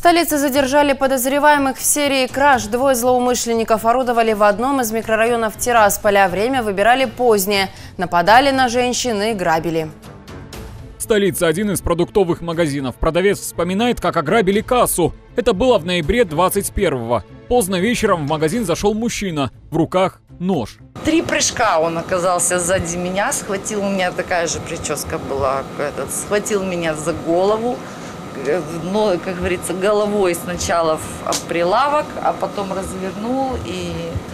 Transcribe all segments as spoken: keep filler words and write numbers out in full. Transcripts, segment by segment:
столице задержали подозреваемых в серии краж. Двое злоумышленников орудовали в одном из микрорайонов Тирасполя. Время выбирали позднее. Нападали на женщин и грабили. Столица – один из продуктовых магазинов. Продавец вспоминает, как ограбили кассу. Это было в ноябре двадцать первого. Поздно вечером в магазин зашел мужчина. В руках нож. Три прыжка он оказался сзади меня, схватил, у меня такая же прическа была, этот, схватил меня за голову, но, как говорится, головой сначала в прилавок, а потом развернул и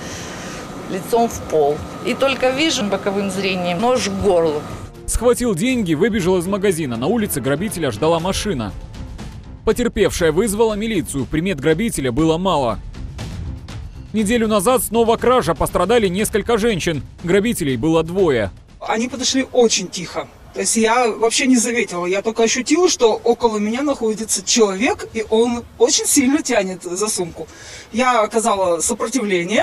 лицом в пол. И только вижу боковым зрением нож к горлу. Схватил деньги, выбежал из магазина. На улице грабителя ждала машина. Потерпевшая вызвала милицию. Примет грабителя было мало. Неделю назад снова кража, пострадали несколько женщин. Грабителей было двое. Они подошли очень тихо. То есть я вообще не заметила. Я только ощутила, что около меня находится человек, и он очень сильно тянет за сумку. Я оказала сопротивление.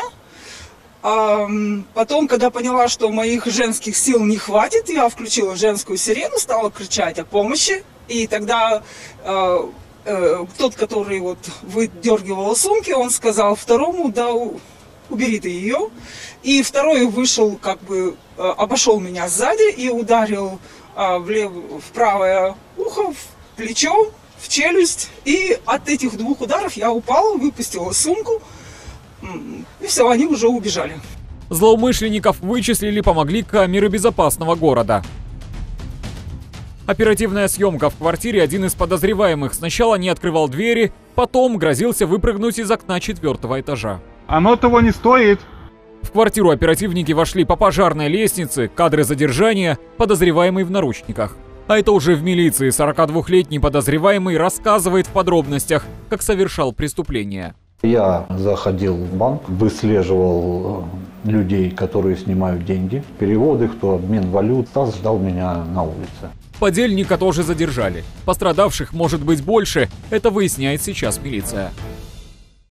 А потом, когда поняла, что моих женских сил не хватит, я включила женскую сирену, стала кричать о помощи. И тогда э, э, тот, который вот выдергивал сумки, он сказал второму: да, убери ты ее. И второй вышел, как бы э, обошел меня сзади и ударил э, в, лев, в правое ухо, в плечо, в челюсть. И от этих двух ударов я упала, выпустила сумку. И все, они уже убежали. Злоумышленников вычислили, помогли камеры безопасного города. Оперативная съемка в квартире. Один из подозреваемых сначала не открывал двери, потом грозился выпрыгнуть из окна четвертого этажа. Оно того не стоит. В квартиру оперативники вошли по пожарной лестнице. Кадры задержания. Подозреваемый в наручниках. А это уже в милиции. сорокадвухлетний подозреваемый рассказывает в подробностях, как совершал преступление. Я заходил в банк, выслеживал людей, которые снимают деньги, переводы, кто обмен валют. Стас ждал меня на улице. Подельника тоже задержали. Пострадавших может быть больше. Это выясняет сейчас милиция.